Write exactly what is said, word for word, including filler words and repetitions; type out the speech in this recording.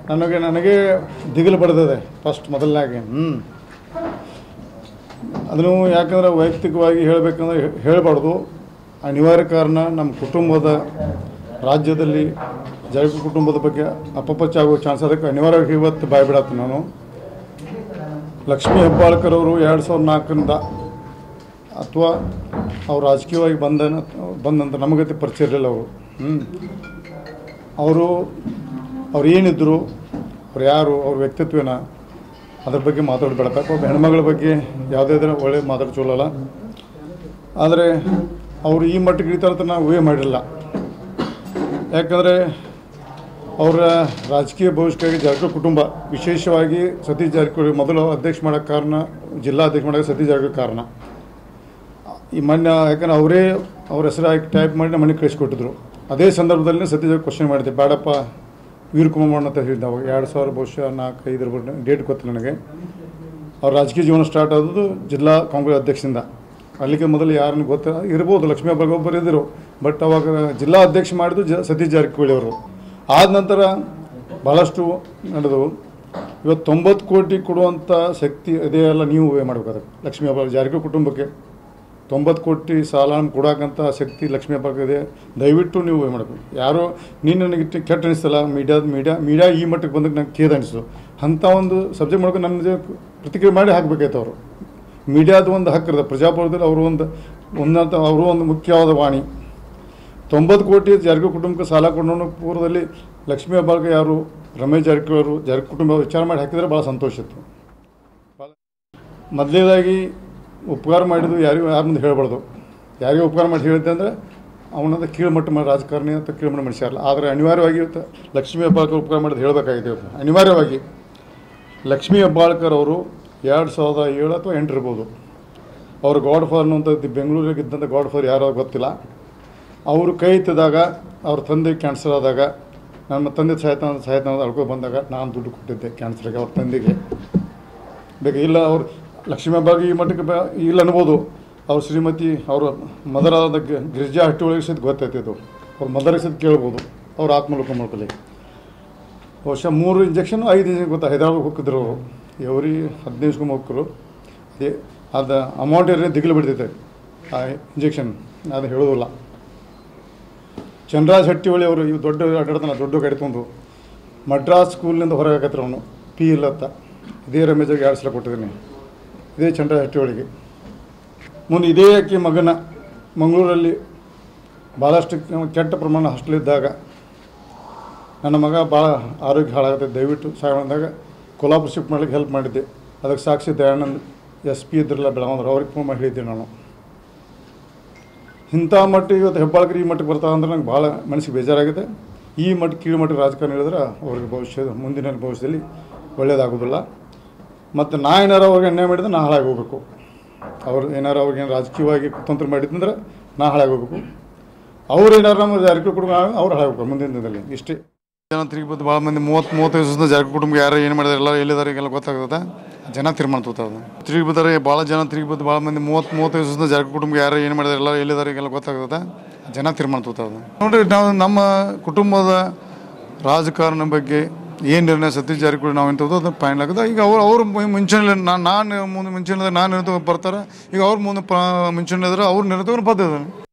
ನನಗೆ ನನಗೆ ದಿಗಿಲು ಬಡ್ದಿದೆ ಫಸ್ಟ್ ಮೊದಲನಾಗಿ. ಹ್ಞೂ ಅದನ್ನು ಯಾಕಂದರೆ ವೈಯಕ್ತಿಕವಾಗಿ ಹೇಳಬೇಕಂದ್ರೆ ಹೇಳಬಾರ್ದು. ಅನಿವಾರ್ಯ ಕಾರಣ ನಮ್ಮ ಕುಟುಂಬದ ರಾಜ್ಯದಲ್ಲಿ ಜಾರಕಿಹೊಳಿ ಕುಟುಂಬದ ಬಗ್ಗೆ ಅಪಪಚ್ಚ ಆಗೋ ಚಾನ್ಸ್, ಅದಕ್ಕೆ ಅನಿವಾರ್ಯವಾಗಿ ಇವತ್ತು ಬಾಯ್ಬಿಡತ್ತೆ. ನಾನು ಲಕ್ಷ್ಮೀ ಹೆಬ್ಬಾಳ್ಕರ್ ಅವರು ಎರಡು ಸಾವಿರದ ನಾಲ್ಕರಿಂದ ಅಥವಾ ಅವ್ರು ರಾಜಕೀಯವಾಗಿ ಬಂದ ಬಂದಂತ ನಮಗತಿ ಪರಿಚಯ ಇರಲಿಲ್ಲ ಅವರು. ಹ್ಞೂ ಅವರು ಅವ್ರು ಏನಿದ್ರು, ಅವ್ರು ಯಾರು, ಅವ್ರ ವ್ಯಕ್ತಿತ್ವನ ಅದ್ರ ಬಗ್ಗೆ ಮಾತಾಡಬೇಡಬೇಕು. ಒಬ್ಬ ಹೆಣ್ಮಗಳ ಬಗ್ಗೆ ಯಾವುದೇ ಥರ ಒಳ್ಳೆ ಮಾತಾಡ್ಸೋಲ್ಲ. ಆದರೆ ಅವರು ಈ ಮಟ್ಟಿಗೆ ಇಳಿತಾರಂತ ನಾವು ಊಹೆ ಮಾಡಿರಲಿಲ್ಲ. ಯಾಕಂದರೆ ಅವರ ರಾಜಕೀಯ ಭವಿಷ್ಯಕ್ಕಾಗಿ ಜಾರಕಿಹೊಳಿ ಕುಟುಂಬ, ವಿಶೇಷವಾಗಿ ಸತೀಶ್ ಜಾರಕಿಹೊಳಿ ಮೊದಲು ಅಧ್ಯಕ್ಷ ಮಾಡೋಕ್ಕೆ ಕಾರಣ, ಜಿಲ್ಲಾ ಅಧ್ಯಕ್ಷ ಮಾಡೋಕ್ಕೆ ಸತೀಶ್ ಜಾರಕಿಹೊಳಿ ಕಾರಣ. ಈ ಮೊನ್ನೆ ಯಾಕಂದ್ರೆ ಅವರೇ ಅವ್ರ ಹೆಸರು ಹಾಕಿ ಟೈಪ್ ಮಾಡಿ ಮನೆಗೆ ಕಳಿಸ್ಕೊಟ್ಟಿದ್ರು. ಅದೇ ಸಂದರ್ಭದಲ್ಲಿ ಸತೀಶ್ ಜಾರಕಿಹೊಳಿ ಕ್ವಶನ್ ಮಾಡಿದೆ, ಬೇಡಪ್ಪ ವೀರಕುಮಾರ್ ಅಂತ ಹೇಳಿದ್ದವು. ಎರಡು ಸಾವಿರ ಬಹುಶಃ ನಾಲ್ಕು ಐದರ ಬಗ್ಗೆ ಡೇಟ್ ಗೊತ್ತಿಲ್ಲ ನನಗೆ. ಅವ್ರ ರಾಜಕೀಯ ಜೀವನ ಸ್ಟಾರ್ಟ್ ಆದದ್ದು ಜಿಲ್ಲಾ ಕಾಂಗ್ರೆಸ್ ಅಧ್ಯಕ್ಷದಿಂದ. ಅಲ್ಲಿಗೆ ಮೊದಲು ಯಾರನ್ನು ಗೊತ್ತ ಇರ್ಬೋದು, ಲಕ್ಷ್ಮೀ ಹೆಬ್ಬಾಳ್ಕರ್ ಒಬ್ಬರು ಇದ್ದರು. ಬಟ್ ಅವಾಗ ಜಿಲ್ಲಾ ಅಧ್ಯಕ್ಷ ಮಾಡಿದ್ದು ಜ ಸತೀಶ್ ಜಾರಕಿಹೊಳಿ ಅವರು. ಆದ ನಂತರ ಭಾಳಷ್ಟು ನಡೆದವು. ಇವತ್ತು ತೊಂಬತ್ತು ಕೋಟಿ ಕೊಡುವಂಥ ಶಕ್ತಿ ಇದೇ ಎಲ್ಲ ನೀವು ಊಹೆ ಮಾಡಬೇಕಾದ್ರೆ ಲಕ್ಷ್ಮೀ ಹೆಬ್ಬಾಳ್ಕರ್ ಜಾರಕಿಹೊಳಿ ಕುಟುಂಬಕ್ಕೆ ತೊಂಬತ್ತು ಕೋಟಿ ಸಾಲ ಕೊಡೋಕ್ಕಂಥ ಶಕ್ತಿ ಲಕ್ಷ್ಮೀ ಹೆಬ್ಬಾಳ್ಕರ್ ಇದೆ. ದಯವಿಟ್ಟು ನೀವು ಊಹೆ ಮಾಡಬೇಕು. ಯಾರೋ ನೀನು ನನಗೆ ಕೆಟ್ಟ ಅನಿಸ್ತಲ್ಲ, ಮೀಡಿಯಾದ ಮೀಡಿಯಾ ಮೀಡಿಯಾ ಈ ಮಟ್ಟಕ್ಕೆ ಬಂದಕ್ಕೆ ನಂಗೆ ಕೇದ ಅನಿಸ್ತು. ಅಂಥ ಒಂದು ಸಬ್ಜೆಕ್ಟ್ ಮಾಡ್ಕೊಂಡು ನನ್ನ ಪ್ರತಿಕ್ರಿಯೆ ಮಾಡಿ ಹಾಕಬೇಕಾಯ್ತು. ಅವರು ಮೀಡಿಯಾದ ಒಂದು ಹಕ್ಕಿರದ ಪ್ರಜಾಪ್ರಭುತ್ವದಲ್ಲಿ ಅವರು ಒಂದು ಉನ್ನತ ಅವರು ಒಂದು ಮುಖ್ಯವಾದ ವಾಣಿ. ತೊಂಬತ್ತು ಕೋಟಿ ಜಾರಕಿಹೊಳಿ ಕುಟುಂಬಕ್ಕೆ ಸಾಲ ಕೊಡೋಣ ಪೂರ್ವದಲ್ಲಿ ಲಕ್ಷ್ಮೀ ಹೆಬ್ಬಾಳ್ಕರ್ ಯಾರು, ರಮೇಶ್ ಜಾರಕಿಹೊಳಿ ಅವರು ಜಾರಕಿಹೊಳಿ ಕುಟುಂಬ ವಿಚಾರ ಮಾಡಿ ಹಾಕಿದರೆ ಭಾಳ ಸಂತೋಷ ಇತ್ತು. ಮೊದಲನೇದಾಗಿ ಉಪಕಾರ ಮಾಡಿದ್ದು ಯಾರಿಗೂ ಯಾರ ಮುಂದೆ ಹೇಳಬಾರ್ದು. ಯಾರಿಗೂ ಉಪಕಾರ ಮಾಡಿ ಹೇಳಿದ್ದೆ ಅಂದರೆ ಅವನಂತ ಕೀಳುಮಟ್ಟ ಮಾಡಿ ರಾಜಕಾರಣಿ ಅಂತ ಕೀಳುಮಟ್ಟ ಮನುಷ್ಯರಲ್ಲ. ಆದರೆ ಅನಿವಾರ್ಯವಾಗಿ ಲಕ್ಷ್ಮೀ ಹೆಬ್ಬಾಳ್ಕರ್ ಉಪಕಾರ ಮಾಡೋದು ಹೇಳಬೇಕಾಗಿದೆ. ಅನಿವಾರ್ಯವಾಗಿ ಲಕ್ಷ್ಮೀ ಹೆಬ್ಬಾಳ್ಕರ್ ಅವರು ಎರಡು ಸಾವಿರದ ಏಳು ಅಥವಾ ಎಂಟು ಇರ್ಬೋದು. ಅವರು ಗಾಡ್ ಫಾದರ್ ಅನ್ನುವಂಥದ್ದು ಬೆಂಗಳೂರಿಗೆ ಇದ್ದಂಥ ಗಾಡ್ ಫಾದರ್ ಯಾರೋ ಗೊತ್ತಿಲ್ಲ. ಅವರು ಕೈ ಎತ್ತಿದಾಗ ಅವ್ರ ತಂದೆ ಕ್ಯಾನ್ಸರ್ ಆದಾಗ, ನಮ್ಮ ತಂದೆ ಸಾಹಿತ್ಯ ಸಾಹಿತ್ಯ ಅಳ್ಕೊ ಬಂದಾಗ ನಾನು ದುಡ್ಡು ಕೊಟ್ಟಿದ್ದೆ ಕ್ಯಾನ್ಸರ್ಗೆ ಅವ್ರ ತಂದೆಗೆ. ಬೇಕು ಇಲ್ಲ ಅವ್ರು ಲಕ್ಷ್ಮೀ ಹೆಬ್ಬಾಳ್ಕರ್ ಈ ಮಟ್ಟಕ್ಕೆ ಬ ಇಲ್ಲ ಅನ್ಬೋದು. ಅವ್ರ ಶ್ರೀಮತಿ ಅವ್ರ ಮದರ್ ಆದ ಗಿರಿಜಾ ಹಟ್ಟಿ ಒಳಗೆ ಸಹಿತ ಗೊತ್ತೈತಿದ್ದು. ಅವ್ರ ಮದರ್ಗೆ ಸಹಿತ ಕೇಳ್ಬೋದು. ಅವ್ರ ಆತ್ಮಲೋಕ ಮಾಡ್ಕೊಳ್ಳಿ. ಬಹುಶಃ ಮೂರು ಇಂಜೆಕ್ಷನ್ ಐದು ಇಂಜೆಕ್ಷನ್ ಗೊತ್ತಾ ಹೈದರಾಬಾದ್ ಹೋಗಿದ್ರು ಅವರು. ಎವ್ರಿ ಹದಿನೈದು ಹೋಗ್ರು. ಅದೇ ಅದು ಅಮೌಂಟ್ ಏನೇ ದಿಗಿಲು ಬಿಡ್ತೈತೆ ಆ ಇಂಜೆಕ್ಷನ್, ಅದು ಹೇಳೋದಿಲ್ಲ. ಚಂದ್ರರಾಜ್ ಹಟ್ಟಿಹೊಳಿ ಅವರು ಇವು ದೊಡ್ಡ ಅಡ್ಡಾಡ್ತಾನೆ, ದೊಡ್ಡ ಗಾಡಿ ತೊಗೊಂಡು ಮಡ್ರಾಸ್ ಸ್ಕೂಲಿನಿಂದ ಹೊರಗೆ ಹಾಕತ್ರ ಅವನು ಪಿ ಇಲ್ಲತ್ತ. ಇದೇ ರಮೇಶಾಗಿ ಎರಡು ಸಲ ಕೊಟ್ಟಿದ್ದೀನಿ, ಇದೇ ಚಂದ್ರರಾಜ್ ಹಟ್ಟಿಹೊಳಿಗೆ. ಮುಂದೆ ಇದೇ ಅಕ್ಕಿ ಮಗನ ಮಂಗಳೂರಲ್ಲಿ ಭಾಳಷ್ಟು ಕೆಟ್ಟ ಪ್ರಮಾಣ ಹಾಸ್ಟೆಲಿದ್ದಾಗ ನನ್ನ ಮಗ ಭಾಳ ಆರೋಗ್ಯ ಹಾಳಾಗುತ್ತೆ, ದಯವಿಟ್ಟು ಸಹಾಯ ಮಾಡಿದಾಗ ಕೊಲ್ಹಾಪುರ ಶಿಫ್ಟ್ ಮಾಡ್ಲಿಕ್ಕೆ ಹೆಲ್ಪ್ ಮಾಡಿದ್ದೆ. ಅದಕ್ಕೆ ಸಾಕ್ಷಿ ದಯಾನಂದ್ ಎಸ್ ಪಿ ಇದ್ರಲ್ಲ ಬೆಳಗಾವ್ರು, ಅವ್ರಿಗೆ ಫೋನ್ ಮಾಡಿ ಹೇಳಿದ್ದೆ ನಾನು. ಇಂಥ ಮಟ್ಟಿಗೆ ಇವತ್ತು ಹೆಬ್ಬಾಳ್ಕರ್ ಈ ಮಟ್ಟಿಗೆ ಬರ್ತಾ ಅಂದ್ರೆ ನಂಗೆ ಭಾಳ ಮನಸ್ಸಿಗೆ ಬೇಜಾರಾಗಿದೆ. ಈ ಮಟ್ಟ ಕೀಳು ಮಟ್ಟಿಗೆ ರಾಜಕಾರಣ ಹೇಳಿದ್ರೆ ಅವ್ರಿಗೆ ಭವಿಷ್ಯದ ಮುಂದಿನ ಭವಿಷ್ಯದಲ್ಲಿ ಒಳ್ಳೆಯದಾಗೋದಿಲ್ಲ. ಮತ್ತು ನಾ ಏನಾರು ಅವ್ರಿಗೆ ಅನ್ಯಾಯ ಮಾಡಿದ್ರೆ ನಾ ಹಾಳಾಗಿ ಹೋಗ್ಬೇಕು. ಅವ್ರು ಏನಾರು ಅವ್ರಿಗೇನು ರಾಜಕೀಯವಾಗಿ ಕುತಂತ್ರ ಮಾಡಿದ್ದಂದ್ರೆ ನಾ ಹಾಳಾಗಿ ಹೋಗ್ಬೇಕು. ಅವ್ರು ಏನಾರು ನಮ್ಮ ಜಾರಕಿಹೊಳಿ ಕುಟುಂಬ ಅವ್ರು ಹಾಳಾಗ್ಬೇಕು ಮುಂದಿನ ದಿನದಲ್ಲಿ. ಇಷ್ಟೇ ಜನ ತಿರುಗಿಬೋದು. ಭಾಳ ಮಂದಿ ಮೂವತ್ತು ಮೂವತ್ತೈದು ವರ್ಷದ ಜಾರಕಿಹೊಳಿ ಕುಟುಂಬ ಯಾರು ಏನು ಮಾಡಿದಾರೆ ಎಲ್ಲ ಎಲ್ಲಿದ್ದಾರೆ ಎಲ್ಲ ಗೊತ್ತಾಗ್ತದೆ. ಜನ ತೀರ್ಮಾನ ತಗೋತಾರೆ. ತಿರುಗಿ ಬರ್ತಾರೆ ಭಾಳ ಜನ ತಿರುಗಿ ಬಂದು ಭಾಳ ಮಂದಿ ಮೂವತ್ತು ಮೂವತ್ತೈದು ವರ್ಷದ ಜಾರಕಿಹೊಳಿ ಕುಟುಂಬ ಯಾರು ಏನು ಮಾಡಿದಾರೆ ಎಲ್ಲ ಎಲ್ಲಿದ್ದಾರೆ ಎಲ್ಲ ಗೊತ್ತಾಗ್ತದೆ. ಜನ ತೀರ್ಮಾನ ತಗೋತಾರೆ. ನೋಡಿರಿ, ನಾವು ನಮ್ಮ ಕುಟುಂಬದ ರಾಜಕಾರಣ ಬಗ್ಗೆ ಏನು ನಿರ್ಣಯ ಸತೀಶ್ ಜಾರಕಿಹೊಳಿ ನಾವು ಎಂಥದ್ದು ಅದು ಫೈನಲ್ ಆಗುತ್ತೆ. ಈಗ ಅವ್ರು ಅವ್ರು ಮುಂಚೂಣಿಯಲ್ಲಿ ನಾನು ನಾನು ಮುಂದೆ ಮುಂಚೂಣಿದಾಗ ನಾನು ನಿರ್ಣಯ ಬರ್ತಾರೆ. ಈಗ ಅವ್ರು ಮುಂದೆ ಪ ಮುಂಚೂಣಿ ಇದ್ರೆ ಅವ್ರು ನಿರ್ಣಯ ಪದ್ಧತಿ